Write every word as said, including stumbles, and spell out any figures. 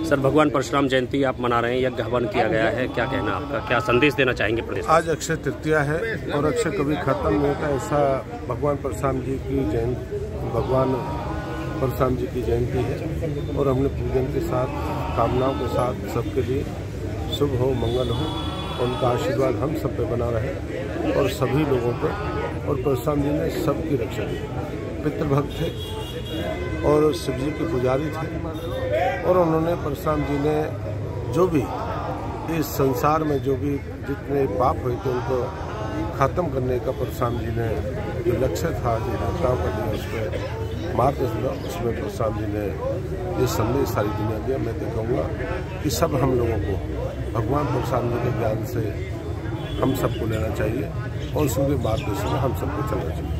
Sir, भगवान परशुराम जयंती आप मना रहे हैं, यज्ञ हवन किया गया है, क्या कहना आपका, क्या संदेश देना चाहेंगे प्रदेश? आज अक्षय तृतीया है और अक्षय कभी खत्म नहीं होता, ऐसा भगवान परशुराम जी की जयंती भगवान परशुराम जी की जयंती है और हमने पूजन के साथ कामनाओं के साथ सबके लिए शुभ हो, मंगल हो, उनका आशीर्वाद हम सब पे बना रहे और सभी लोगों पर। और परशुराम जी ने सबकी रक्षा की, पितृभक्त थे और शिव जी के पुजारी थे और उन्होंने परशुराम जी ने जो भी इस संसार में जो भी जितने पाप हुए थे उनको खत्म करने का परशुराम जी ने जो लक्ष्य था, जो घटनाओं का दिया, उस पर मार्गदर्शन दिया, उसमें परशुराम जी ने ये संदेश सारी दुनिया दिया। मैं तो कहूँगा कि सब हम लोगों को भगवान परशुराम जी के ज्ञान से हम सबको लेना चाहिए और उसके मार्गदर्शन में हम सबको चलना चाहिए।